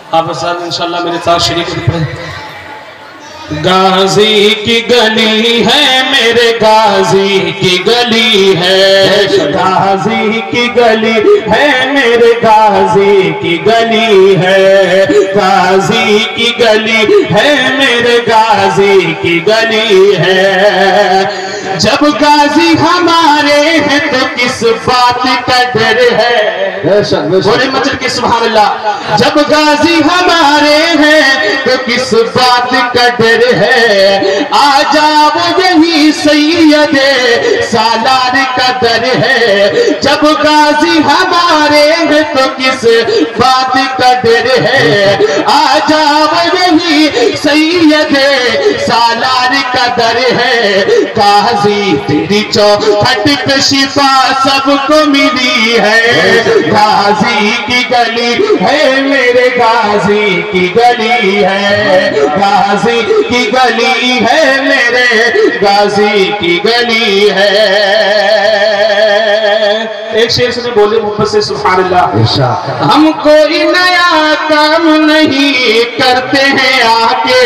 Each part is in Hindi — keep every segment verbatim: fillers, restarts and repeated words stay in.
आप साहब इंशाल्लाह मेरे साथ शरीक पढ़े। गाजी की गली है मेरे गाजी की गली है, गाजी की गली है मेरे गाजी की गली है, गाजी की गली है मेरे गाजी की गली है। जब गाजी हमारे हैं तो किस बात का डर है, बोले मचल के सुभान अल्लाह। जब गाजी हमारे हैं तो किस बात का डर है, आ जाओ यही सैयदे सालार का दर है। जब गाजी हमारे हैं तो किस बात का डर है, आ जाओ यही सैयदे सालार का दर है। गाजी तेरी चौखट पे शिफा सबको मिली है, गाजी की गली है मेरे गाजी की गली है, गाजी की गली है मेरे गाजी की गली है। एक शेर से बोले मोहब्बत से सुभान अल्लाह। हम कोई नया काम नहीं करते हैं आके,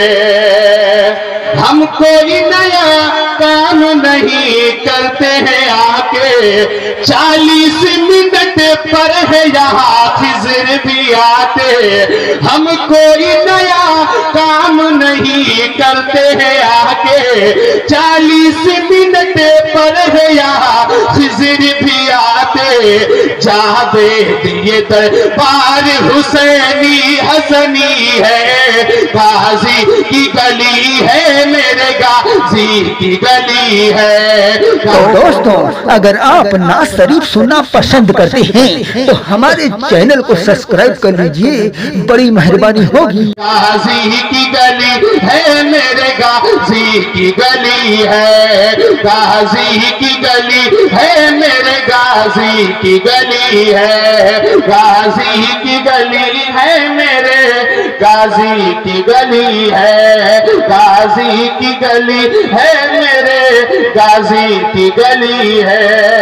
हम कोई नया काम नहीं करते हैं आके, चालीस मिनट पर है यहाँ खिज़र भी आते। हम कोई नया काम नहीं करते हैं आके, चालीस मिनट पर है यहाँ खिज़र भी आते। जावेद ये दरबार हुसैनी हसनी है, गाजी की गली है मेरे गाजी की गली है। तो दोस्तों, अगर आप नाज़ शरीफ सुनना पसंद करते हैं तो हमारे चैनल को सब्सक्राइब कर लीजिए, बड़ी मेहरबानी होगी। गाजी की गली है मेरे गाजी की गली है, गाजी की गली है मेरे गाजी की गली है, गाजी की गली है मेरे गाजी की गली है, गाजी की गली है मेरे गाजी की गली है।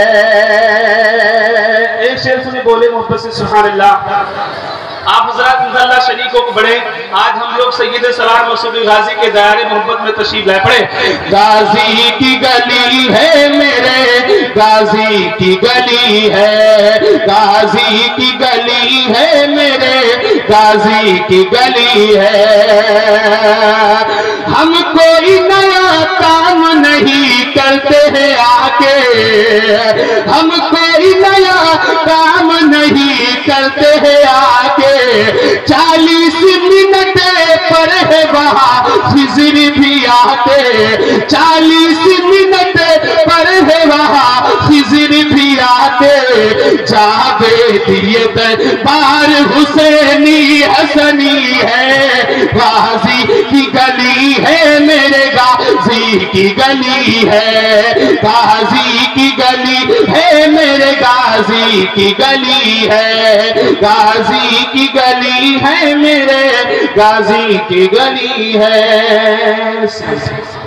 एक शेर सुने बोले मोहब्बत से सुभान अल्लाह। आप हज़रात इंशाअल्लाह शरीकों को बढ़े। आज हम लोग सैयद सलार मसूद गाजी के दायरे मोहब्बत में तशरीफ लाए पड़े। गाजी की गली है मेरे गाजी की गली है, गाजी की गली है मेरे गाजी की गली है। हम कोई नया काम नहीं करते हैं आके, हम कोई नया काम नहीं करते हैं आके, चालीस मिनट पर है वहाँ खिज़र भी आते, चालीस मिनट पर है वहाँ खिज़र भी आते। जावेद ये दरबार हुसैनी हसनी है, गाजी की गली है मेरे गाजी की गली है, गाजी की गली है मेरे गाजी की गली है, गाजी की गली है मेरे गाजी की गली है।